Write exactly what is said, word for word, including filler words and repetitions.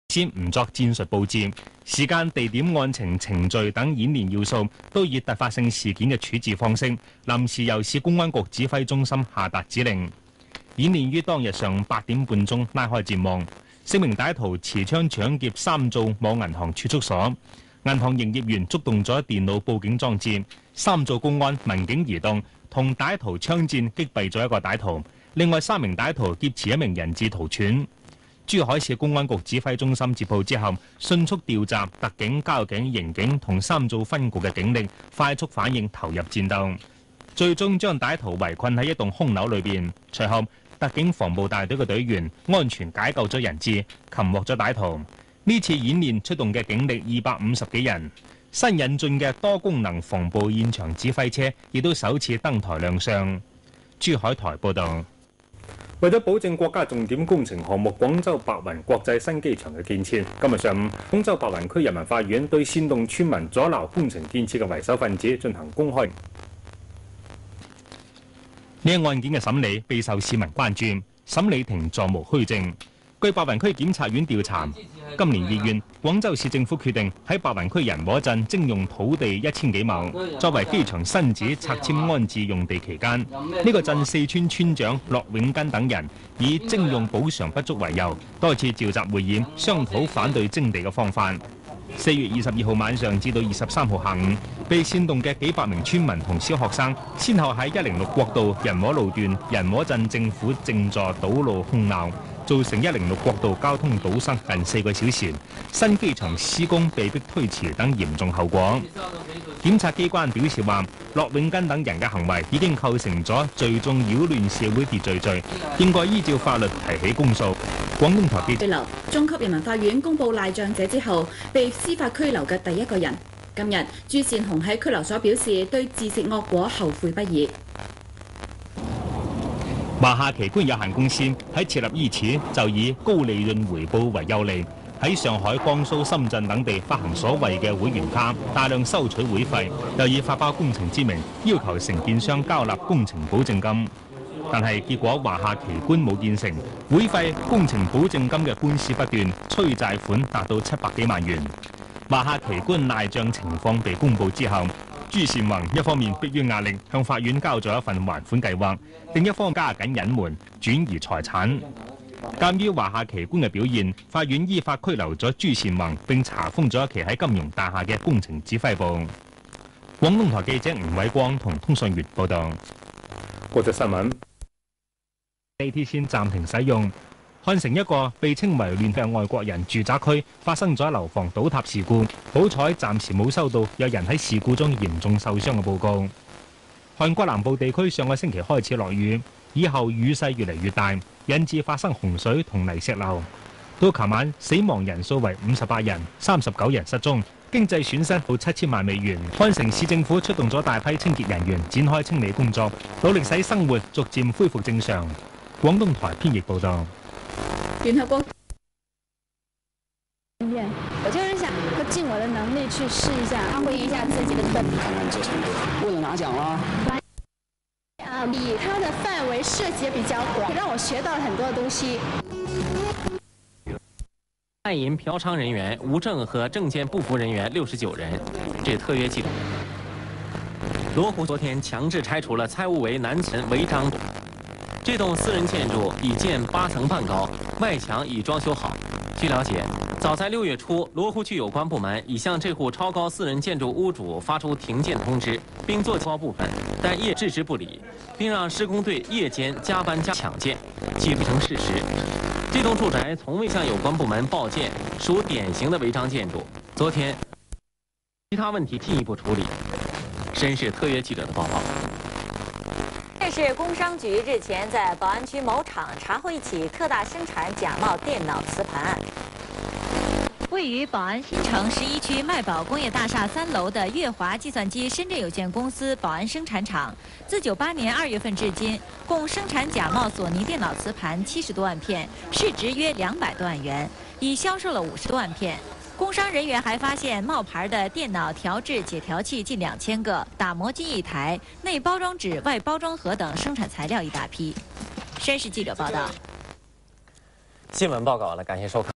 先唔作戰術佈置，時間、地點、案情、程序等演練要素都以突發性事件嘅處置方式，臨時由市公安局指揮中心下達指令。演練於當日上午八點半鐘拉開戰幕，四名歹徒持槍搶劫三灶網銀行儲蓄所，銀行營業員觸動咗電腦報警裝置，三灶公安民警移動，同歹徒槍戰擊斃咗一個歹徒，另外三名歹徒劫持一名人質逃竄。珠海市公安局指揮中心接報之後，迅速調集特警、交警、刑警同三灶分局嘅警力，快速反應，投入戰鬥，最終將歹徒圍困喺一棟空樓裏邊。隨後，特警防暴大隊嘅隊員安全解救咗人質，擒獲咗歹徒。呢次演練出動嘅警力二百五十幾人，新引進嘅多功能防暴現場指揮車亦都首次登台亮相。珠海台報導。為咗保證國家重點工程項目廣州白雲國際新機場嘅建設，今日上午，廣州白雲區人民法院對煽動村民阻撓工程建設嘅為首分子進行公開。呢一案件嘅審理備受市民關注，審理庭座無虛證。據白雲區檢察院調查，今年二月，廣州市政府決定喺白雲區人和鎮徵用土地一千幾畝，作為機場新址拆遷安置用地期間，呢、這個鎮四村村長駱永根等人以徵用補償不足為由，多次召集會議商討反對徵地嘅方法。四月二十二號晚上至到二十三號下午，被煽動嘅幾百名村民同小學生，先後喺一零六國道人和路段人和鎮政府正座堵路哄鬧，造成一零六國道交通堵塞近四個小時，新機場施工被迫推遲等嚴重後果。檢察機關表示話，駱永根等人嘅行為已經構成咗聚眾擾亂社會秩序罪，應該依照法律提起公訴。廣東台記者。拘留中級人民法院公布賴賬者之後，被司法拘留嘅第一個人。今日朱善雄喺拘留所表示，對自食惡果後悔不已。華夏奇觀有限公司喺設立伊始就以高利潤回報為優利，喺上海、江蘇、深圳等地發行所謂嘅會員卡，大量收取會費，又以發包工程之名要求承建商交納工程保證金。但係結果華夏奇觀冇建成，會費、工程保證金嘅官司不斷，催債款達到七百幾萬元。華夏奇觀賴賬情況被公佈之後，朱善宏一方面迫於壓力向法院交咗一份還款計劃，另一方加緊隱瞞轉移財產。鑑於華夏奇觀嘅表現，法院依法拘留咗朱善宏，並查封咗一期喺金融大廈嘅工程指揮部。廣東台記者吳偉光同通訊員報道。國際新聞：地鐵線暫停使用。漢城一個被稱為亂嘅外國人住宅區發生咗樓房倒塌事故，好彩暫時冇收到有人喺事故中嚴重受傷嘅報告。韓國南部地區上個星期開始落雨，以後雨勢越嚟越大，引致發生洪水同泥石流。到琴晚，死亡人數為五十八人，三十九人失蹤，經濟損失到七千萬美元。漢城市政府出動咗大批清潔人員展開清理工作，努力使生活逐漸恢復正常。廣東台編譯報導。 聯合國，我就是想盡我的能力去試一下，發揮一下自己的特點。看看這程度，為了拿獎啦。啊，以它的範圍涉及比較廣，讓我學到了很多東西。 賣淫嫖娼人員無證和證件不符人員六十九人，這特約記錄。羅湖昨天強制拆除了蔡悟為南陳違章。這棟私人建築已建八層半高，外牆已裝修好。據了解，早在六月初，羅湖區有關部門已向這戶超高私人建築屋主發出停建通知，並做高部分，但業置之不理，並讓施工隊夜間加班加搶建，既不成事實。這棟住宅從未向有關部門報建，屬典型的違章建築。昨天，其他問題進一步處理。深市特約記者的報道。 这是工商局日前在宝安区某厂查获一起特大生产假冒电脑磁盘案。 位于宝安新城十一区麦宝工业大厦三楼的粤华计算机深圳有限公司宝安生产厂，自九八年二月份至今，共生产假冒索尼电脑磁盘七十多万片，市值约两百多万元，已销售了五十多万片。工商人员还发现冒牌的电脑调制解调器近两千个，打磨机一台，内包装纸、外包装盒等生产材料一大批。山市记者报道。 新闻报告了，感谢收看。